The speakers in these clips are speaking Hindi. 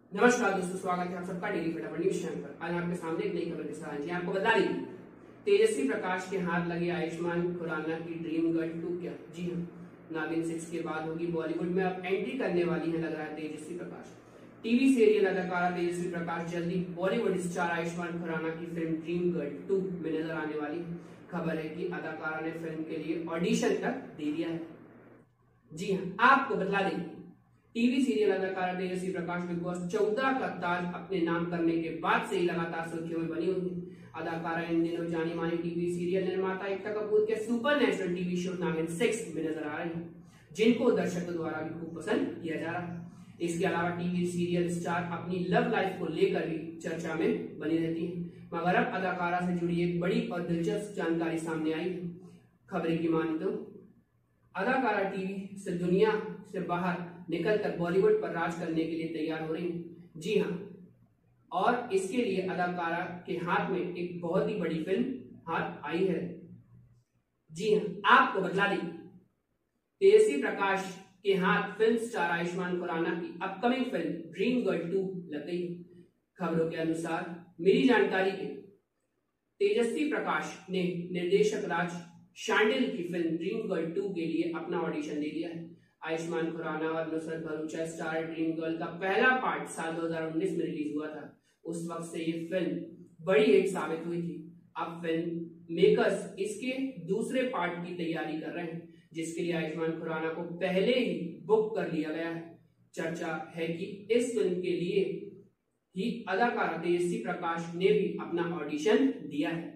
नमस्कार दोस्तों, स्वागत है आप सबका डेली फटाफट न्यूज चैनल पर। आज आपके सामने एक नई खबर के साथ जी आपको बता दें, तेजस्वी प्रकाश के हाथ लगे आयुष्मान खुराना की ड्रीम गर्ल 2 क्या? जी हाँ, नागिन 6 के बाद होगी बॉलीवुड में अब एंट्री करने वाली है, लग रहा है तेजस्वी प्रकाश। टीवी सीरियल अदाकारा तेजस्वी प्रकाश जल्दी बॉलीवुड स्टार आयुष्मान खुराना की फिल्म ड्रीम गर्ल 2 में नजर आने वाली है। खबर है कि अदाकारा ने फिल्म के लिए ऑडिशन तक दे दिया है। जी हाँ, आपको बता दें, टीवी सीरियल अदाकारा तेजस्वी प्रकाश बिग बॉस 14 का ताज अपने नाम करने के बाद से ही लगातार सुर्खियों में बनी हुई है। अदाकारा इन दिनों जानी मानी टीवी सीरियल निर्माता एकता कपूर के सुपर नेचुरल टीवी शो नागिन 6 में नजर आ रही है, जिनको दर्शकों द्वारा भी खूब पसंद किया जा रहा है। इसके अलावा टीवी सीरियल स्टार अपनी लव लाइफ को लेकर भी चर्चा में बनी रहती है, मगर अब अदाकारा से जुड़ी एक बड़ी और दिलचस्प जानकारी सामने आई है। खबरें की माने तो अदाकारा टीवी से दुनिया से बाहर निकलकर बॉलीवुड पर राज करने के लिए तैयार हो रही है। जी हाँ, और इसके लिए अदाकारा के हाथ में एक बहुत ही बड़ी फिल्म हाथ आई है। जी हाँ, आपको बतला दें, तेजस्वी प्रकाश के हाथ फिल्म स्टार आयुष्मान खुराना की अपकमिंग फिल्म ड्रीम गर्ल 2 लग गई है। खबरों के अनुसार मिली जानकारी के तेजस्वी प्रकाश ने निर्देशक राज शांडिल की फिल्म ड्रीम गर्ल 2 के लिए अपना ऑडिशन दे दिया है। आयुष्मान खुराना और Nushrat Bharucha star Dream Girl का पहला पार्ट साल 2019 में रिलीज हुआ था। उस वक्त से ये फिल्म बड़ी हिट साबित हुई थी। अब फिल्म मेकर्स इसके दूसरे पार्ट की तैयारी कर रहे हैं, जिसके लिए आयुष्मान खुराना को पहले ही बुक कर लिया गया है। चर्चा है कि इस फिल्म के लिए ही अदाकारा तेजस्वी प्रकाश ने भी अपना ऑडिशन दिया है।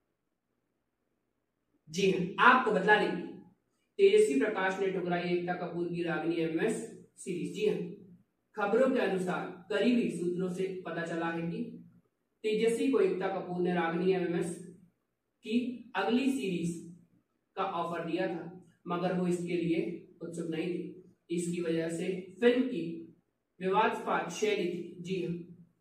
जी हाँ, आपको बतला दें, तेजस्वी प्रकाश ने ठुकराई एकता कपूर की रागिनी एमएस सीरीज। जी हाँ, खबरों के अनुसार करीबी सूत्रों से पता चला है कि तेजस्वी को एकता कपूर ने रागिनी एमएस की अगली सीरीज का ऑफर दिया था, मगर वो इसके लिए उत्सुक नहीं थी। इसकी वजह से फिल्म की विवादास्पद शैली थी। जी हाँ,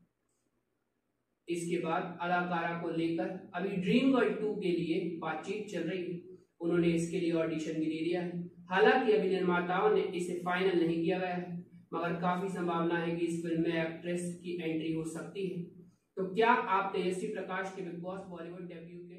इसके बाद अदाकारा को लेकर अभी ड्रीम गर्ल 2 के लिए बातचीत चल रही है। उन्होंने इसके लिए ऑडिशन भी दे दिया है। हालांकि अभी निर्माताओं ने इसे फाइनल नहीं किया गया है, मगर काफी संभावना है कि इस फिल्म में एक्ट्रेस की एंट्री हो सकती है। तो क्या आप तेजस्वी प्रकाश के बिग बॉस बॉलीवुड डेब्यू